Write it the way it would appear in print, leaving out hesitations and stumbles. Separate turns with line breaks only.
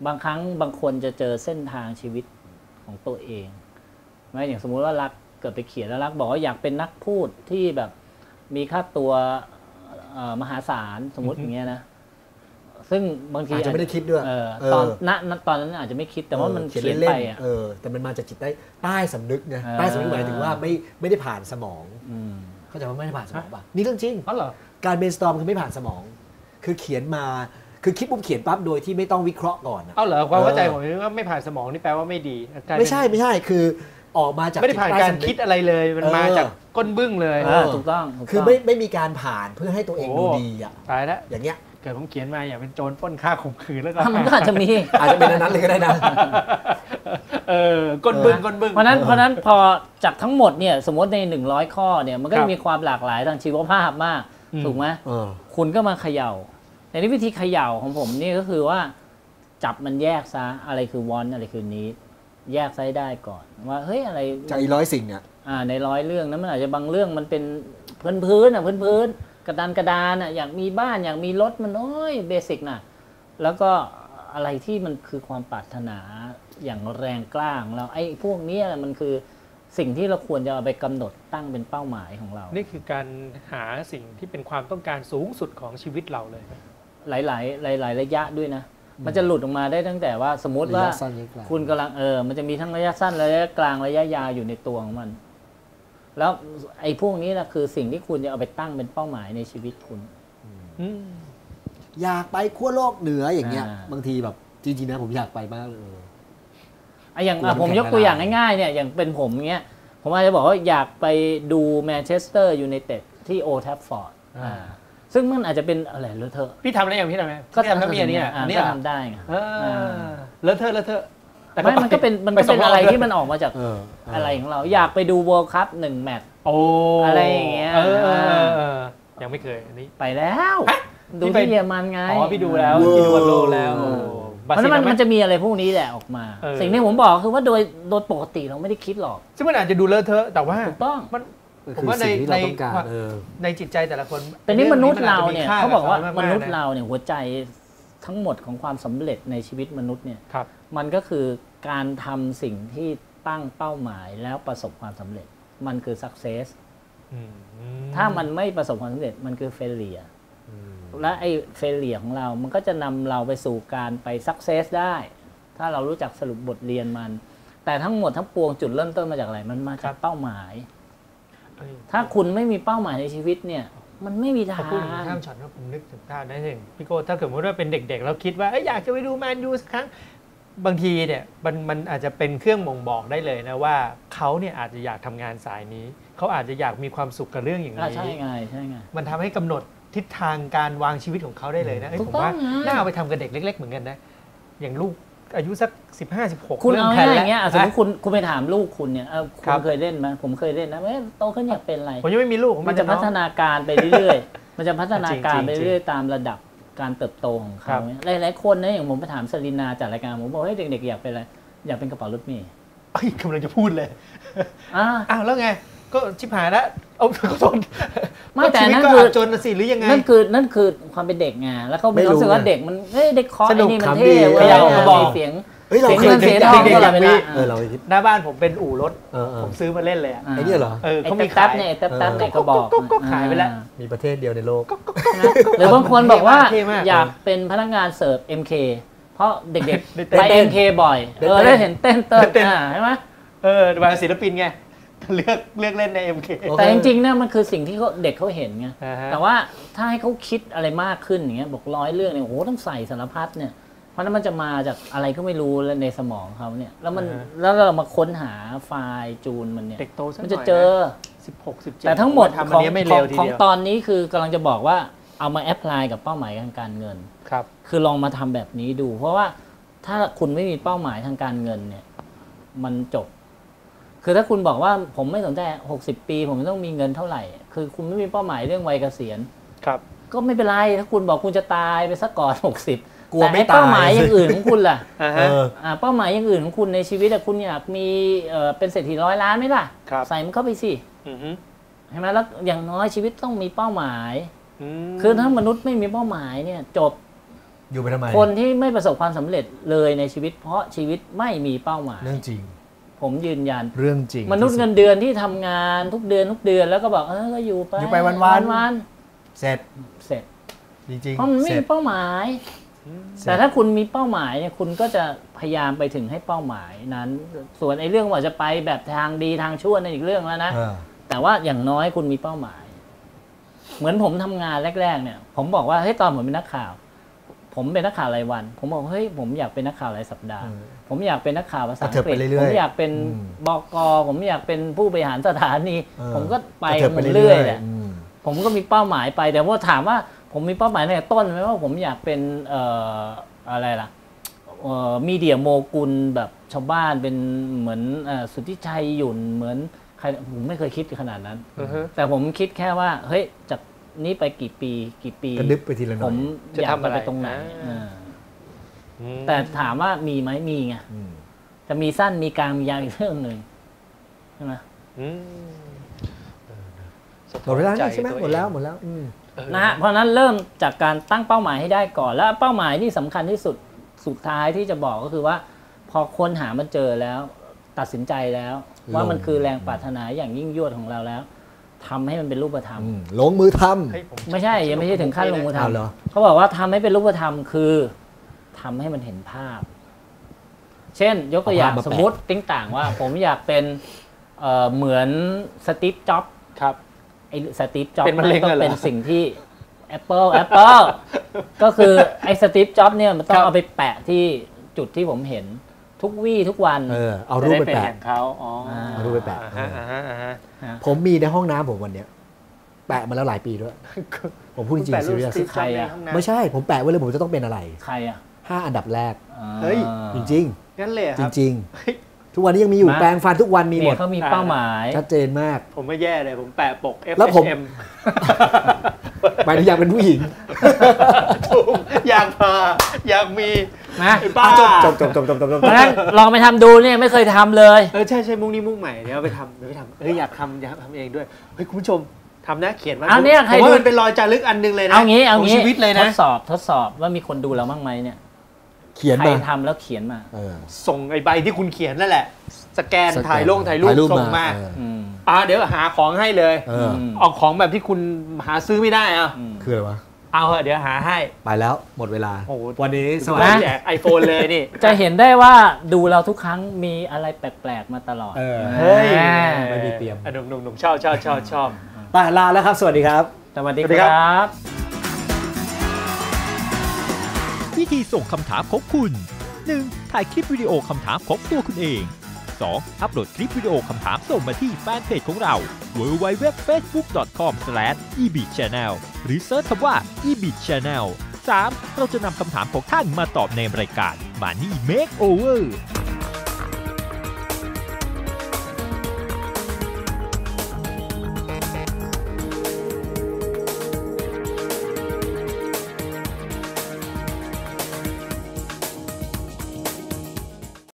บางครั้งบางคนจะเจอเส้นทางชีวิตของตัวเองไหมอย่างสมมุติว่ารักเกิดไปเขียนแล้วรักบอกว่าอยากเป็นนักพูดที่แบบมีค่าตัวมหาศาลสมมติอย่างเงี้ยนะซึ่งบางที
อาจจะไม่ได้คิดด้วย
ตอนนั้นอาจจะไม่คิดแต่ว่ามันเขียนไปอ่ะ
แต่มันมาจากจิตใต้สำนึกไงใต้สำนึกหมายถึงว่าไม่ได้ผ่านสมองเข้าใจว่าไม่ได้ผ่านสมองป่ะนี่เรื่องจริงการ brainstorm คือไม่ผ่านสมองคือเขียนมาคือคิดปุ๊บเขียนปั๊บโดยที่ไม่ต้องวิเคราะห์ก่อน
เอาเหรอความเข้าใจผมว่าไม่ผ่านสมองนี่แปลว่าไม่ดี
ไม่ใช่คือออกมาจาก
ไม่ได้ผ่านการคิดอะไรเลยมันมาจากก้นบึ้งเลย
ถูกต้อง
คือไม่มีการผ่านเพื่อให้ตัวเองดูดีอ่ะ
ตายแล้ว
อย่างเงี้ย
เกิดผมเขียนมาอย่าเป็นโจรปล้นฆ่าข่มขืนแล้วก็
มันก็อาจจะมี
เป็นนั้นเลยก็ได้นะ
ก้นบึ้ง
เพราะนั้นพอจากทั้งหมดเนี่ยสมมติใน100ข้อเนี่ยมันก็มีความหลากหลายทางชีวภาพมากถูกไหมคุณก็มาเขย่าในนี้วิธีเขย่าของผมนี่ก็คือว่าจับมันแยกซะอะไรคือวอนอะไรคือนี้แยกซะได้ก่อนว่าเฮ้ยอะไร
จาก100 สิ่งเนี่ย
ใน100 เรื่องนั้นมันอาจจะบางเรื่องมันเป็นพื้นกระดานอยากมีบ้านอยากมีรถมันเบสิกนะแล้วก็อะไรที่มันคือความปรารถนาอย่างแรงกล้าของเราไอ้พวกนี้มันคือสิ่งที่เราควรจะเอาไปกำหนดตั้งเป็นเป้าหมายของเรา
นี่คือการหาสิ่งที่เป็นความต้องการสูงสุดของชีวิตเราเลย
หลายระยะด้วยนะมันจะหลุดออกมาได้ตั้งแต่ว่าสมมติว่าคุณกำลังมันจะมีทั้งระยะสั้นระยะกลางระยะยาวอยู่ในตัวของมันแล้วไอ้พวกนี้นะคือสิ่งที่คุณจะเอาไปตั้งเป็นเป้าหมายในชีวิตคุณ
อยากไปขั้วโลกเหนืออย่างเงี้ยบางทีแบบจริงๆนะผมอยากไปมากเลย
อย่างผมยกตัวอย่างง่ายๆเนี่ยอย่างเป็นผมเงี้ยผมอาจจะบอกว่าอยากไปดูแมนเชสเตอร์ยูไนเต็ดที่โอแทฟฟอร์ดซึ่งมันอาจจะเป็นอะไรเลอะเทอะ
พี่ทำอะไรอย่างพี่ทำไหม
ก็ทำ
เมียนี่
นี่ทำได้ไง
เลอะเทอะ
แต่มันก็เป็นอะไรที่มันออกมาจากอะไรของเราอยากไปดู World Cup 1 แมตช์อะไรอย่างเงี้ย
ยังไม่เคยอันนี้
ไปแล้วดูที่เยอรมันไง
พี่ดูแล้วพี่ดูบอลโลแล้ว
เพราะนั้นมันจะมีอะไรพวกนี้แหละออกมาสิ่งที่ผมบอกคือว่าโดยปกติเราไม่ได้คิดหรอก
ซึ่งมันอาจจะดูเลอะเทอะแต่ว่า
ถูกต้อง
ผมว่าในจิตใจแต่ละคน
แต่นี่มนุษย์เราเนี่ยเขาบอกว่ามนุษย์เราเนี่ยหัวใจทั้งหมดของความสำเร็จในชีวิตมนุษย์เนี่ยมันก็คือการทำสิ่งที่ตั้งเป้าหมายแล้วประสบความสำเร็จมันคือ success ถ้ามันไม่ประสบความสำเร็จมันคือ failure และไอ้ failure ของเรามันก็จะนำเราไปสู่การไป success ได้ถ้าเรารู้จักสรุปบทเรียนมันแต่ทั้งหมดทั้งปวงจุดเริ่มต้นมาจากอะไรมันมาจากเป้าหมายถ้าคุณไม่มีเป้าหมายในชีวิตเนี่ยมันไม่มีทาง
พูดถึงข้ามช็อตว่าผมนึกถึงภาพได้ถึงพี่โก้ถ้าเกิดว่าเป็นเด็กๆแล้วคิดว่าอยากจะไปดูแมนยูสักครั้งบางทีเนี่ยมันอาจจะเป็นเครื่องบ่งบอกได้เลยนะว่าเขาเนี่ยอาจจะอยากทำงานสายนี้เขาอาจจะอยากมีความสุขกับเรื่องอย่างนี้
ใช่ไง
มันทำให้กำหนดทิศทางการวางชีวิตของเขาได้เลยนะผมว่าน่าเอาไปทำกับเด็กเล็กๆเหมือนกันนะอย่างลูกอายุสัก15-16
คุณเอาอย่างเงี้ยสมมติคุณไปถามลูกคุณเนี่ยคุณเคยเล่นไหมผมเคยเล่นนะโตขึ้นอยากเป็นอะไร
ผมยังไม่มีลูก
มันจะพัฒนาการไปเรื่อยๆมันจะพัฒนาการไปเรื่อยๆตามระดับการเติบโตของเขาหลายๆคนนะอย่างผมไปถามสลินาจากรายการผมบอกให้เด็กๆอยากเป็นอะไรอยากเป็นกระเป๋ารถเมล์
กำลังจะพูดเลยแล้วไงก็ชิบหายแล้วเอาจน
ไม่แต่นั่นคือ
จนสิหรือยังไง
นั่นคือความเป็นเด็กไงแล้วเขารู้สึกว่าเด็กมันเด็กคอร์สนี่มันเท่
เว้ย
มีเสียง
เราเคย
เสียง
เด็กอย่างนี้หน้าบ้านผมเป็นอู่รถผมซื้อมาเล่นเลย
ไอ้นี่เหรอ
เขามีแท็บเนี่ยแท็บเนี่ยเขาบอก
ก็ขายไปแล้ว
มีประเทศเดียวในโลก
หรือบางคนบอกว่าอยากเป็นพนักงานเสิร์ฟ MK เพราะเด็กๆไป MK บ่อยได้เห็นเต้นใช่ไหม
มาศิลปินไงเลือกเล่นใน MK
แต่จริงๆเนี่ยมันคือสิ่งที่เด็กเขาเห็นไงแต่ว่าถ้าให้เขาคิดอะไรมากขึ้นอย่างเงี้ยบอก100 เรื่องเนี่ยโอ้โหต้องใส่สารพัดเนี่ยเพราะนั้นมันจะมาจากอะไรก็ไม่รู้ในสมองเขาเนี่ยแล้วเรามาค้นหาไฟล์จูนมันเนี่ยมันจะเจอ
16-17
แต่ทั้งหมดของตอนนี้คือกำลังจะบอกว่าเอามาแอพพลายกับเป้าหมายทางการเงินคือลองมาทำแบบนี้ดูเพราะว่าถ้าคุณไม่มีเป้าหมายทางการเงินเนี่ยมันจบคือถ้าคุณบอกว่าผมไม่สนใจ60 ปีผมต้องมีเงินเท่าไหร่คือคุณไม่มีเป้าหมายเรื่องวัยเกษียณก็ไม่เป็นไรถ้าคุณบอกคุณจะตายไปสักก่อน60แต่เป้าหมายอย่างอื่นของคุณล่ะเป้าหมายอย่างอื่นของคุณในชีวิตคุณอยากมีเป็นเศรษฐี100 ล้านไหมล่ะใส่มันเข้าไปสิใช่ไหมแล้วอย่างน้อยชีวิตต้องมีเป้าหมายคือถ้ามนุษย์ไม่มีเป้าหมายเนี่ยจบ
อยู่ไปทำไม
คนที่ไม่ประสบความสำเร็จเลยในชีวิตเพราะชีวิตไม่มีเป้าหมาย
เรื่องจริง
ผมยืนยัน
เรื่องจริง
มนุษย์เงินเดือนที่ทำงานทุกเดือนแล้วก็บอกก็อยู่ไปวัน
เสร็จจริงๆ
เพราะมันไม่มีเป้าหมายแต่ถ้าคุณมีเป้าหมายเนี่ยคุณก็จะพยายามไปถึงให้เป้าหมายนั้นส่วนไอ้เรื่องว่าจะไปแบบทางดีทางชั่วนั่นอีกเรื่องแล้วนะแต่ว่าอย่างน้อยคุณมีเป้าหมายเหมือนผมทำงานแรกๆเนี่ยผมบอกว่าเฮ้ยตอนผมเป็นนักข่าวผมเป็นนักข่าวรายวันผมบอกเฮ้ยผมอยากเป็นนักข่าวรายสัปดาห์ผมอยากเป็นนักข่าวภาษาอังกฤษผมอยากเป็นบก.ผมอยากเป็นผู้บริหารสถานีผมก็ไปเรื่อยๆแหละผมก็มีเป้าหมายไปแต่ว่าถามว่าผมมีเป้าหมายในต้นไหมว่าผมอยากเป็นอะไรล่ะมีเดียโมกุลแบบชาวบ้านเป็นเหมือนสุทธิชัยหยุ่นเหมือนใครผมไม่เคยคิดขนาดนั้นแต่ผมคิดแค่ว่าเฮ้ยจากนี้ไปกี่ปี
กระดึบไปทีละหน่อย
ผมจะทำอะไรตรงไหนแต่ถามว่ามีไหมมีไงจะมีสั้นมีกลางมียาวอีกเรื่องหนึ่งใช่ไหม
หมดแล้วใช่ไหมหมดแล้ว
นะฮะเพราะนั้นเริ่มจากการตั้งเป้าหมายให้ได้ก่อนแล้วเป้าหมายที่สำคัญที่สุดท้ายที่จะบอกก็คือว่าพอค้นหามันเจอแล้วตัดสินใจแล้วว่ามันคือแรงปรารถนาอย่างยิ่งยวดของเราแล้วทำให้มันเป็นรูปธรรม
ลงมือทำ
ไม่ใช่ยังไม่ใช่ถึงขั้นลงมือทำเขาบอกว่าทำให้เป็นรูปธรรมคือทำให้มันเห็นภาพเช่นยกตัวอย่างสมมติติ้งต่างว่าผมอยากเป็นเหมือนสตีฟจ็อบส์
ครับ
ไอ้สตีฟจ็อบส์ต้องเป็นสิ่งที่ Apple ก็คือไอ้สตีฟจ็อบส์เนี่ยมันต้องเอาไปแปะที่จุดที่ผมเห็นทุกวี่ทุกวัน
เอารูปไปแปะ
เขา
เอารูปไปแปะผมมีในห้องน้ำผมวันเนี้ยแปะมาแล้วหลายปีด้วยผมพูดจริงๆซีเรียส
ใครอ่ะ
ไม่ใช่ผมแปะไว้เลยผมจะต้องเป็นอะไร
ใครอ่ะ
5 อันดับแรก
เฮ้ย
จริง
ๆงั้นเลย
จริงๆทุกวันนี้ยังมีอยู่แปรงฟันทุกวันมีหมด
เขามีเป้าหมาย
ชัดเจนมาก
ผมไม่แย่เลยผมแปะปก
FHM แล้วผมหมายถึงอยากเป็นผู้หญิง
อยากพาอยากมี
นะ
จบ
เพราะฉะนั้นลองไปทำดูเนี่ยไม่เคยทำเลย
ใช่มุกนี้มุกใหม่เดี๋ยวไปทำอยากทำเองด้วยเฮ้ยคุณผู้ชมทำนะเขียนว่าผมว่ามันเป็นรอยจารึกอันนึงเลยนะ
เอางี้
ชีวิตเลยนะ
ทดสอบว่ามีคนดูเราบ้างไหมเนี่ย
เขียนมา
ทำแล้วเขียนมา
ส่งไอ้ใบที่คุณเขียนนั่นแหละสแกนถ่ายรูปส่งมาเดี๋ยวหาของให้เลยออกของแบบที่คุณหาซื้อไม่ได้
คืออะไรวะ
เอาเดี๋ยวหาให้
ไปแล้วหมดเวลาวันนี้สวัส
ดีแจก iPhone เลยนี่
จะเห็นได้ว่าดูเราทุกครั้งมีอะไรแปลกๆมาตลอด
เฮ้ยไม่มีเตรียม
หนุ่มชอบ
ไปลาแล้วครับสวัสดีครับ
สวัสดีครับ
วิธีส่งคำถามของคุณ 1. ถ่ายคลิปวิดีโอคำถามของตัวคุณเอง 2. อัปโหลดคลิปวิดีโอคำถามส่งมาที่แฟนเพจของเรา www.facebook.com/ebitchannel หรือเซิร์ชคำว่า ebitchannel 3. เราจะนำคำถามของท่านมาตอบในรายการ Money Makeover